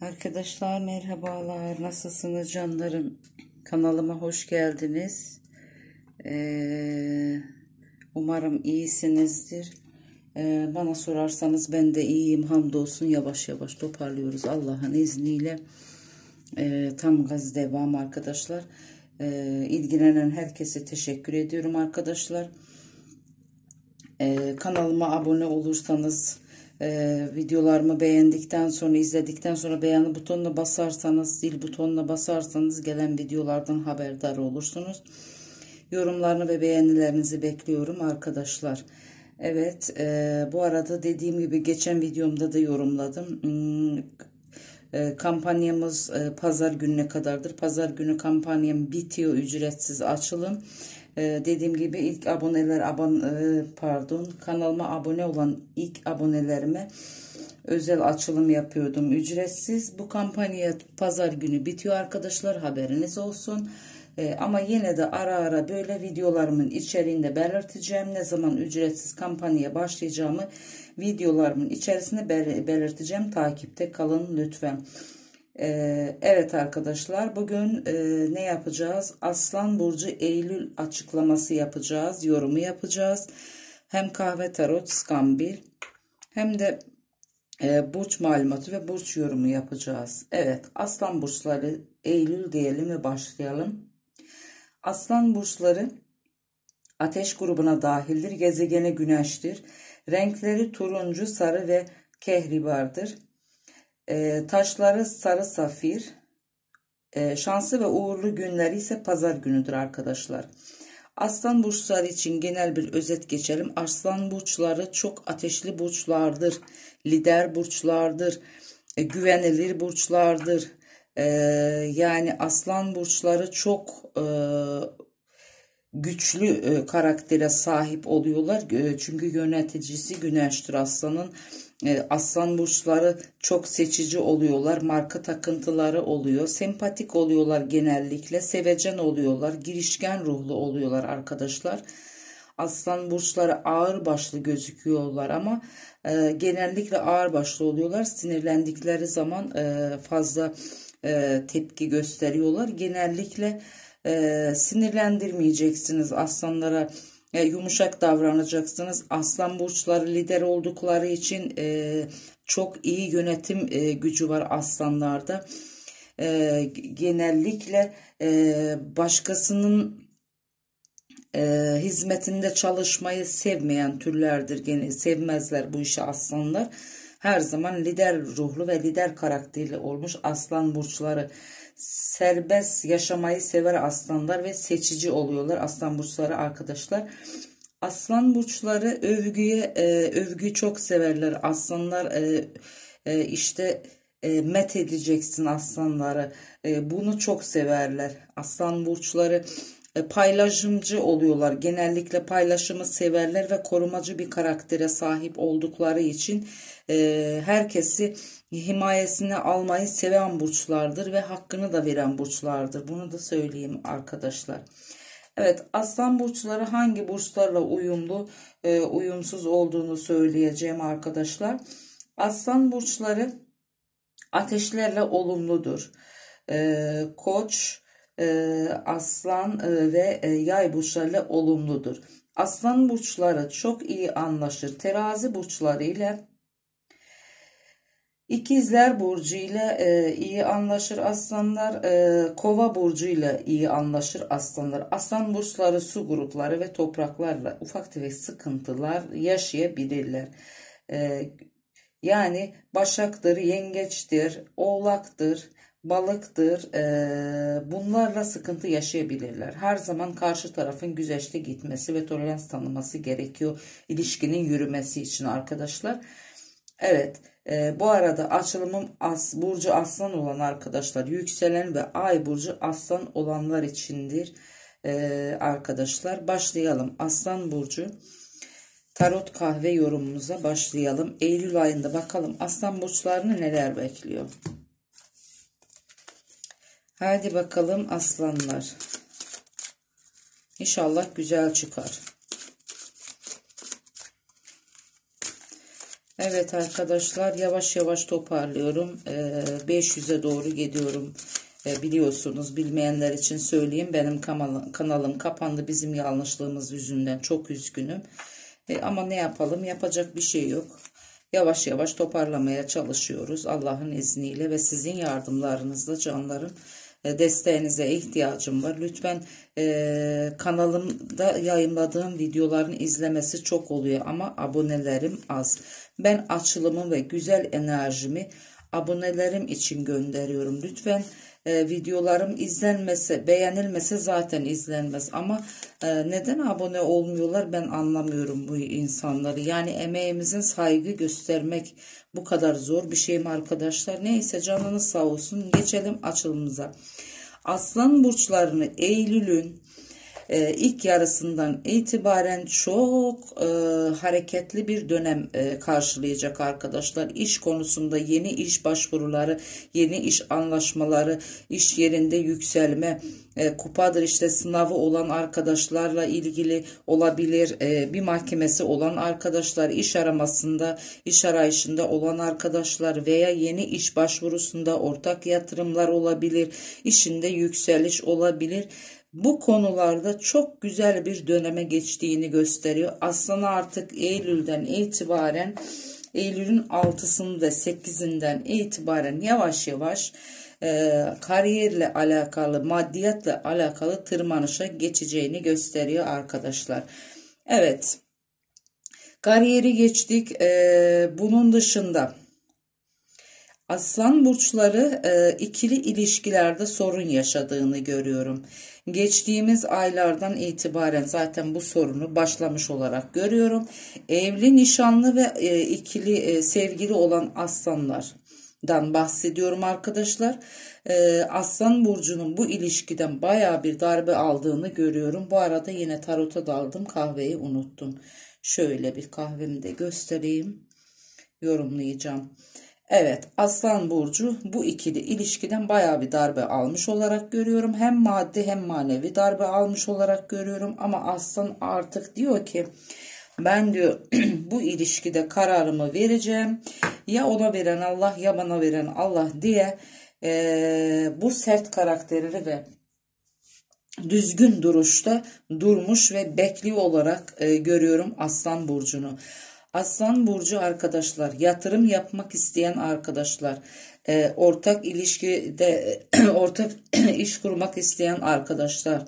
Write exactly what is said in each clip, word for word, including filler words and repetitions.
Arkadaşlar merhabalar, nasılsınız canlarım? Kanalıma hoş geldiniz. Ee, umarım iyisinizdir. Ee, bana sorarsanız ben de iyiyim, hamdolsun. Yavaş yavaş toparlıyoruz Allah'ın izniyle. Ee, tam gaz devam arkadaşlar. Ee, ilgilenen herkese teşekkür ediyorum arkadaşlar. Ee, kanalıma abone olursanız, Ee, videolarımı beğendikten sonra, izledikten sonra beğeni butonuna basarsanız, zil butonuna basarsanız gelen videolardan haberdar olursunuz. Yorumlarını ve beğenilerinizi bekliyorum arkadaşlar. Evet, e, bu arada dediğim gibi geçen videomda da yorumladım. Hmm, e, kampanyamız e, pazar gününe kadardır. Pazar günü kampanyam bitiyor, ücretsiz açılım. Ee, dediğim gibi ilk aboneler abon e, pardon kanalıma abone olan ilk abonelerime özel açılım yapıyordum ücretsiz. Bu kampanya pazar günü bitiyor arkadaşlar, haberiniz olsun. Ee, ama yine de ara ara böyle videolarımın içeriğinde belirteceğim. Ne zaman ücretsiz kampanyaya başlayacağımı videolarımın içerisinde belirteceğim. Takipte kalın lütfen. Ee, evet arkadaşlar, bugün e, ne yapacağız? Aslan Burcu Eylül açıklaması yapacağız, yorumu yapacağız. Hem kahve tarot skambil hem de e, burç malumatı ve burç yorumu yapacağız. Evet, Aslan burçları Eylül diyelim ve başlayalım. Aslan burçları ateş grubuna dahildir. Gezegeni Güneş'tir. Renkleri turuncu, sarı ve kehribardır. E, taşları sarı safir. E, şanslı ve uğurlu günleri ise pazar günüdür arkadaşlar. Aslan burçları için genel bir özet geçelim. Aslan burçları çok ateşli burçlardır. Lider burçlardır. E, güvenilir burçlardır. E, yani aslan burçları çok e, güçlü e, karaktere sahip oluyorlar. E, çünkü yöneticisi Güneş'tir aslanın. E, aslan burçları çok seçici oluyorlar. Marka takıntıları oluyor. Sempatik oluyorlar genellikle. Sevecen oluyorlar. Girişken ruhlu oluyorlar arkadaşlar. Aslan burçları ağır başlı gözüküyorlar ama e, genellikle ağır başlı oluyorlar. Sinirlendikleri zaman e, fazla e, tepki gösteriyorlar. Genellikle e, sinirlendirmeyeceksiniz aslanlara. E, yumuşak davranacaksınız. Aslan burçları lider oldukları için e, çok iyi yönetim e, gücü var aslanlarda. E, genellikle e, başkasının e, hizmetinde çalışmayı sevmeyen türlerdir. Gene sevmezler bu işi aslanlar. Her zaman lider ruhlu ve lider karakterli olmuş aslan burçları. Serbest yaşamayı sever aslanlar ve seçici oluyorlar aslan burçları arkadaşlar. Aslan burçları övgüye e, övgüyü çok severler. Aslanlar e, e, işte e, met edeceksin aslanları. E, bunu çok severler. Aslan burçları e, paylaşımcı oluyorlar. Genellikle paylaşımı severler ve korumacı bir karaktere sahip oldukları için e, herkesi himayesine almayı seven burçlardır ve hakkını da veren burçlardır. Bunu da söyleyeyim arkadaşlar. Evet, aslan burçları hangi burçlarla uyumlu, e, uyumsuz olduğunu söyleyeceğim arkadaşlar. Aslan burçları ateşlerle olumludur. E, Koç, e, aslan e, ve e, yay burçlarıyla olumludur. Aslan burçları çok iyi anlaşır. Terazi burçları ile İkizler Burcu ile e, iyi anlaşır aslanlar. E, Kova Burcu ile iyi anlaşır aslanlar. Aslan burçları su grupları ve topraklarla ufak tefek sıkıntılar yaşayabilirler. E, yani Başak'tır, Yengeç'tir, Oğlak'tır, Balık'tır. E, bunlarla sıkıntı yaşayabilirler. Her zaman karşı tarafın güzeşte gitmesi ve tolerans tanıması gerekiyor ilişkinin yürümesi için arkadaşlar. Evet, e, bu arada açılımım as, burcu aslan olan arkadaşlar, yükselen ve ay burcu aslan olanlar içindir e, arkadaşlar. Başlayalım. Aslan burcu tarot kahve yorumumuza başlayalım. Eylül ayında bakalım aslan burçlarını neler bekliyor. Hadi bakalım aslanlar. İnşallah güzel çıkar. Evet arkadaşlar, yavaş yavaş toparlıyorum. Ee, beş yüze doğru gidiyorum. Ee, biliyorsunuz, bilmeyenler için söyleyeyim. Benim kanalım, kanalım kapandı bizim yanlışlığımız yüzünden. Çok üzgünüm. Ee, ama ne yapalım? Yapacak bir şey yok. Yavaş yavaş toparlamaya çalışıyoruz Allah'ın izniyle ve sizin yardımlarınızla canlarım. E, desteğinize ihtiyacım var. Lütfen e, kanalımda yayınladığım videoların izlemesi çok oluyor ama abonelerim az. Ben açılımı ve güzel enerjimi abonelerim için gönderiyorum. Lütfen e, videolarım izlenmese, beğenilmese zaten izlenmez. Ama e, neden abone olmuyorlar ben anlamıyorum bu insanları. Yani emeğimizin saygı göstermek bu kadar zor bir şey mi arkadaşlar? Neyse, canınız sağ olsun. Geçelim açılımıza. Aslan burçlarını Eylül'ün e, ilk yarısından itibaren çok e, hareketli bir dönem e, karşılayacak arkadaşlar. İş konusunda yeni iş başvuruları, yeni iş anlaşmaları, iş yerinde yükselme, e, kupadır işte sınavı olan arkadaşlarla ilgili olabilir. E, bir mahkemesi olan arkadaşlar, iş aramasında, iş arayışında olan arkadaşlar veya yeni iş başvurusunda ortak yatırımlar olabilir. İşinde yükseliş olabilir. Bu konularda çok güzel bir döneme geçtiğini gösteriyor. Aslında artık Eylül'den itibaren, Eylül'ün altısında sekizinden itibaren yavaş yavaş e, kariyerle alakalı, maddiyatla alakalı tırmanışa geçeceğini gösteriyor arkadaşlar. Evet, kariyeri geçtik. E, bunun dışında Aslan burçları e, ikili ilişkilerde sorun yaşadığını görüyorum. Geçtiğimiz aylardan itibaren zaten bu sorunu başlamış olarak görüyorum. Evli, nişanlı ve e, ikili e, sevgili olan aslanlardan bahsediyorum arkadaşlar. E, Aslan burcunun bu ilişkiden baya bir darbe aldığını görüyorum. Bu arada yine tarota daldım, kahveyi unuttum. Şöyle bir kahvemi de göstereyim, yorumlayacağım. Evet, Aslan burcu bu ikili ilişkiden bayağı bir darbe almış olarak görüyorum. Hem maddi hem manevi darbe almış olarak görüyorum. Ama Aslan artık diyor ki ben diyor bu ilişkide kararımı vereceğim. Ya ona veren Allah ya bana veren Allah diye e, bu sert karakterli ve düzgün duruşta durmuş ve bekliyor olarak e, görüyorum Aslan burcunu. Aslan burcu arkadaşlar, yatırım yapmak isteyen arkadaşlar, e, ortak ilişkide ortak iş kurmak isteyen arkadaşlar,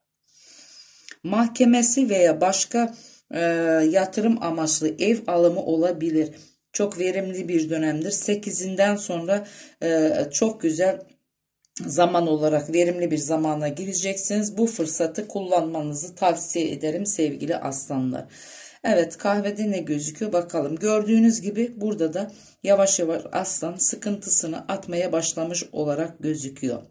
mahkemesi veya başka e, yatırım amaçlı ev alımı olabilir. Çok verimli bir dönemdir. sekizinden sonra e, çok güzel zaman olarak verimli bir zamana gireceksiniz. Bu fırsatı kullanmanızı tavsiye ederim sevgili aslanlar. Evet, kahvede ne gözüküyor bakalım. Gördüğünüz gibi burada da yavaş yavaş aslan sıkıntısını atmaya başlamış olarak gözüküyor.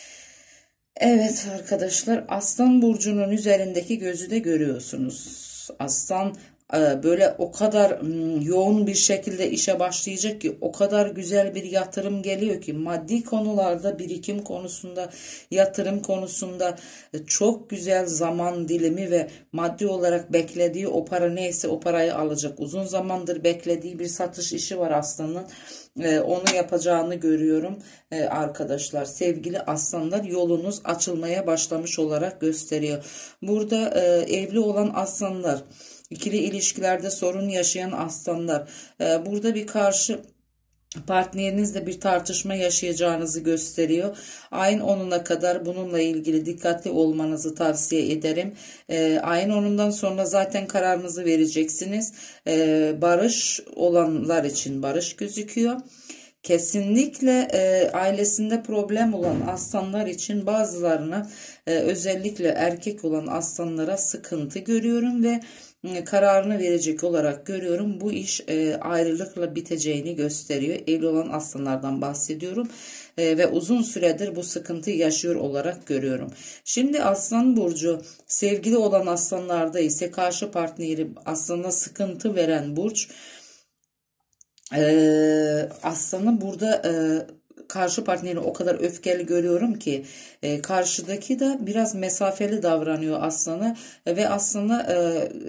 Evet arkadaşlar, Aslan burcunun üzerindeki gözü de görüyorsunuz. Aslan böyle o kadar yoğun bir şekilde işe başlayacak ki, o kadar güzel bir yatırım geliyor ki, maddi konularda, birikim konusunda, yatırım konusunda çok güzel zaman dilimi ve maddi olarak beklediği o para neyse o parayı alacak. Uzun zamandır beklediği bir satış işi var Aslan'ın. Onu yapacağını görüyorum arkadaşlar. Sevgili aslanlar, yolunuz açılmaya başlamış olarak gösteriyor. Burada evli olan aslanlar, ikili ilişkilerde sorun yaşayan aslanlar, burada bir karşı partnerinizle bir tartışma yaşayacağınızı gösteriyor. Ayın onuna kadar bununla ilgili dikkatli olmanızı tavsiye ederim. E, ayın onundan sonra zaten kararınızı vereceksiniz. E, barış olanlar için barış gözüküyor. Kesinlikle e, ailesinde problem olan aslanlar için bazılarına e, özellikle erkek olan aslanlara sıkıntı görüyorum ve e, kararını verecek olarak görüyorum. Bu iş e, ayrılıkla biteceğini gösteriyor. Evli olan aslanlardan bahsediyorum e, ve uzun süredir bu sıkıntı yaşıyor olarak görüyorum. Şimdi Aslan burcu sevgili olan aslanlarda ise karşı partneri aslında sıkıntı veren burç. Ee, aslanı burada e, karşı partneri o kadar öfkeli görüyorum ki e, karşıdaki de biraz mesafeli davranıyor aslana ve aslında e,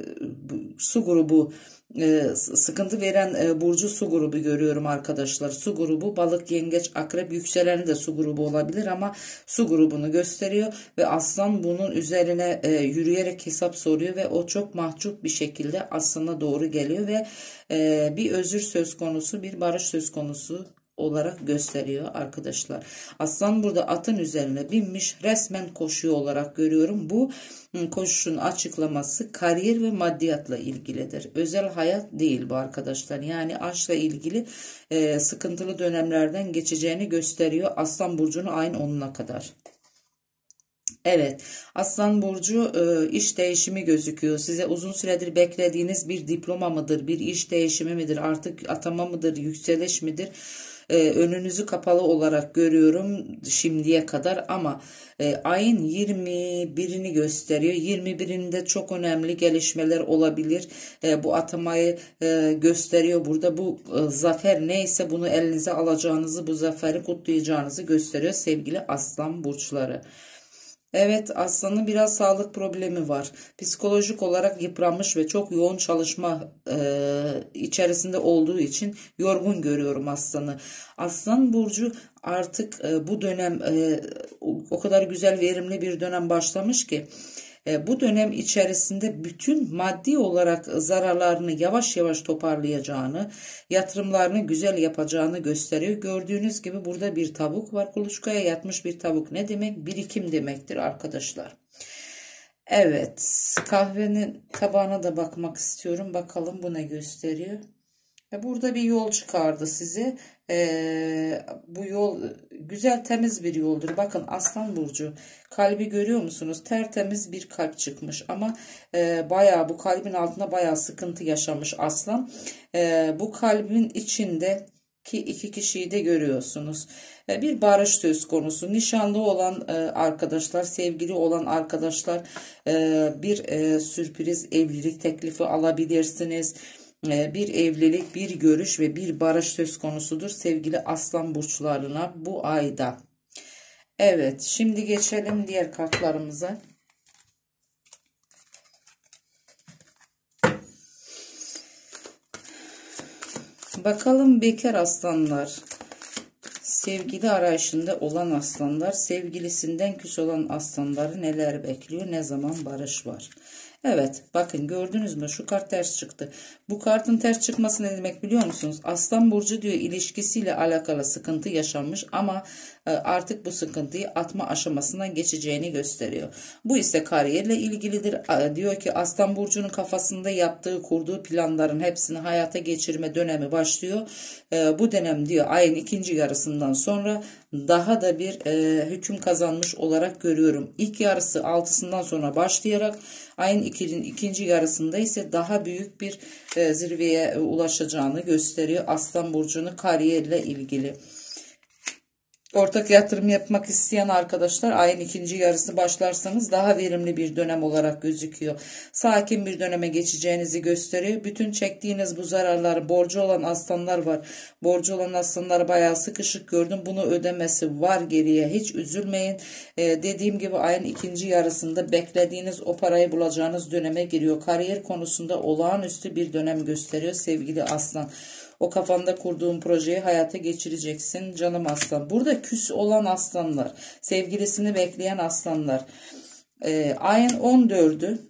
su grubu e, sıkıntı veren e, burcu su grubu görüyorum arkadaşlar. Su grubu balık, yengeç, akrep, yükseleni de su grubu olabilir ama su grubunu gösteriyor ve aslan bunun üzerine e, yürüyerek hesap soruyor ve o çok mahcup bir şekilde aslana doğru geliyor ve e, bir özür söz konusu, bir barış söz konusu olarak gösteriyor arkadaşlar. Aslan burada atın üzerine binmiş, resmen koşuyor olarak görüyorum. Bu koşuşun açıklaması kariyer ve maddiyatla ilgilidir. Özel hayat değil bu arkadaşlar. Yani aşkla ilgili e, sıkıntılı dönemlerden geçeceğini gösteriyor. Aslan burcunu ayın onuna kadar. Evet, Aslan burcu e, iş değişimi gözüküyor. Size uzun süredir beklediğiniz bir diploma mıdır, bir iş değişimi midir, artık atama mıdır, yükseliş midir? E, önünüzü kapalı olarak görüyorum şimdiye kadar ama e, ayın yirmi birini gösteriyor. yirmi birinde çok önemli gelişmeler olabilir. E, bu atamayı e, gösteriyor. Burada bu e, zafer neyse bunu elinize alacağınızı, bu zaferi kutlayacağınızı gösteriyor sevgili Aslan burçları. Evet, aslanın biraz sağlık problemi var. Psikolojik olarak yıpranmış ve çok yoğun çalışma e, içerisinde olduğu için yorgun görüyorum aslanı. Aslan burcu artık e, bu dönem e, o kadar güzel verimli bir dönem başlamış ki bu dönem içerisinde bütün maddi olarak zararlarını yavaş yavaş toparlayacağını, yatırımlarını güzel yapacağını gösteriyor. Gördüğünüz gibi burada bir tavuk var. Kuluçkaya yatmış bir tavuk ne demek? Birikim demektir arkadaşlar. Evet, kahvenin tabağına da bakmak istiyorum. Bakalım bu ne gösteriyor? Burada bir yol çıkardı size. Ee, bu yol güzel, temiz bir yoldur. Bakın Aslan burcu kalbi görüyor musunuz? Tertemiz bir kalp çıkmış ama e, bayağı bu kalbin altında bayağı sıkıntı yaşamış Aslan. E, bu kalbin içinde ki iki kişiyi de görüyorsunuz. E, bir barış söz konusu. Nişanlı olan e, arkadaşlar, sevgili olan arkadaşlar e, bir e, sürpriz evlilik teklifi alabilirsiniz. Bir evlilik, bir görüş ve bir barış söz konusudur sevgili Aslan burçlarına bu ayda. Evet, şimdi geçelim diğer kartlarımıza. Bakalım bekar aslanlar, sevgili arayışında olan aslanlar, sevgilisinden küs olan aslanları neler bekliyor, ne zaman barış var? Evet, bakın gördünüz mü, şu kart ters çıktı. Bu kartın ters çıkması ne demek biliyor musunuz? Aslan burcu diyor ilişkisiyle alakalı sıkıntı yaşanmış ama artık bu sıkıntıyı atma aşamasından geçeceğini gösteriyor. Bu ise kariyerle ilgilidir. Diyor ki Aslan burcunun kafasında yaptığı, kurduğu planların hepsini hayata geçirme dönemi başlıyor. Bu dönem diyor ayın ikinci yarısından sonra daha da bir e, hüküm kazanmış olarak görüyorum. İlk yarısı altısından sonra başlayarak ayın ikinci, ikinci yarısında ise daha büyük bir e, zirveye ulaşacağını gösteriyor. Aslan burcunu kariyerle ilgili. Ortak yatırım yapmak isteyen arkadaşlar ayın ikinci yarısı başlarsanız daha verimli bir dönem olarak gözüküyor. Sakin bir döneme geçeceğinizi gösteriyor. Bütün çektiğiniz bu zararları, borcu olan aslanlar var. Borcu olan aslanlar bayağı sıkışık gördüm. Bunu ödemesi var geriye. Hiç üzülmeyin. Ee, dediğim gibi ayın ikinci yarısında beklediğiniz o parayı bulacağınız döneme giriyor. Kariyer konusunda olağanüstü bir dönem gösteriyor sevgili aslan. O kafanda kurduğun projeyi hayata geçireceksin canım aslan. Burada küs olan aslanlar, sevgilisini bekleyen aslanlar. Ee, ayın on dördü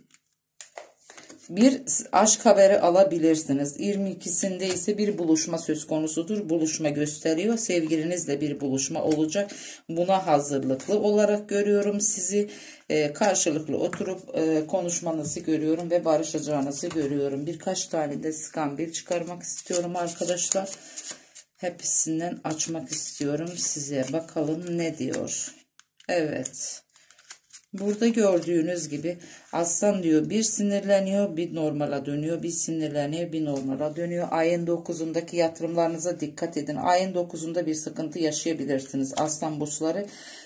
bir aşk haberi alabilirsiniz. yirmi ikisinde ise bir buluşma söz konusudur. Buluşma gösteriyor. Sevgilinizle bir buluşma olacak. Buna hazırlıklı olarak görüyorum sizi. E, karşılıklı oturup e, konuşmanızı görüyorum ve barışacağınızı görüyorum. Birkaç tane de skambil çıkarmak istiyorum arkadaşlar. Hepsinden açmak istiyorum size. Bakalım ne diyor. Evet. Burada gördüğünüz gibi aslan diyor bir sinirleniyor bir normala dönüyor, bir sinirleniyor bir normala dönüyor. Ayın dokuzundaki yatırımlarınıza dikkat edin. Ayın dokuzunda bir sıkıntı yaşayabilirsiniz aslan burçları.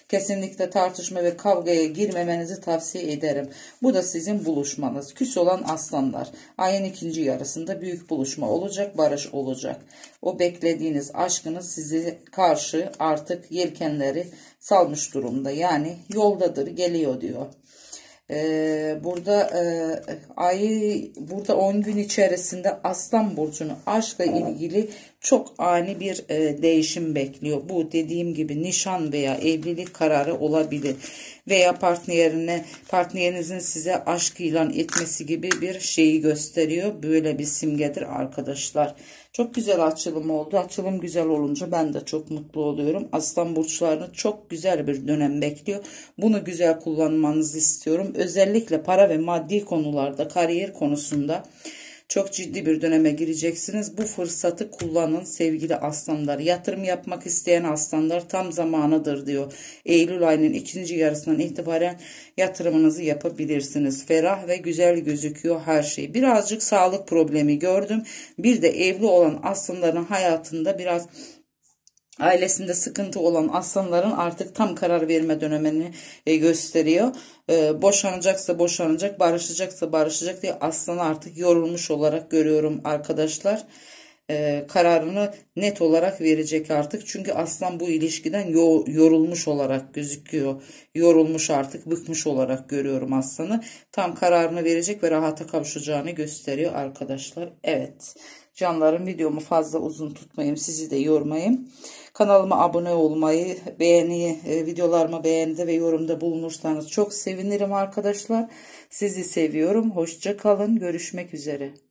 Kesinlikle tartışma ve kavgaya girmemenizi tavsiye ederim. Bu da sizin buluşmanız. Küs olan aslanlar. Ayın ikinci yarısında büyük buluşma olacak, barış olacak. O beklediğiniz aşkınız size karşı artık yelkenleri salmış durumda. Yani yoldadır, geliyor diyor. Ee, burada e, ayı burada on gün içerisinde Aslan burcunu aşkla ilgili çok ani bir e, değişim bekliyor. Bu dediğim gibi nişan veya evlilik kararı olabilir veya partnerine partnerinizin size aşk ilan etmesi gibi bir şeyi gösteriyor. Böyle bir simgedir arkadaşlar. Çok güzel açılım oldu. Açılım güzel olunca ben de çok mutlu oluyorum. Aslan burçlarını çok güzel bir dönem bekliyor. Bunu güzel kullanmanızı istiyorum. Özellikle para ve maddi konularda, kariyer konusunda çok ciddi bir döneme gireceksiniz. Bu fırsatı kullanın sevgili aslanlar. Yatırım yapmak isteyen aslanlar tam zamanıdır diyor. Eylül ayının ikinci yarısından itibaren yatırımınızı yapabilirsiniz. Ferah ve güzel gözüküyor her şey. Birazcık sağlık problemi gördüm. Bir de evli olan aslanların hayatında biraz ailesinde sıkıntı olan aslanların artık tam karar verme dönemini e, gösteriyor. E, boşanacaksa boşanacak, barışacaksa barışacak diye aslanı artık yorulmuş olarak görüyorum arkadaşlar. E, kararını net olarak verecek artık. Çünkü aslan bu ilişkiden yo yorulmuş olarak gözüküyor. Yorulmuş artık, bıkmış olarak görüyorum aslanı. Tam kararını verecek ve rahata kavuşacağını gösteriyor arkadaşlar. Evet. Canlarım, videomu fazla uzun tutmayayım, sizi de yormayayım. Kanalıma abone olmayı, beğeni, videolarımı beğenide ve yorumda bulunursanız çok sevinirim arkadaşlar. Sizi seviyorum. Hoşça kalın. Görüşmek üzere.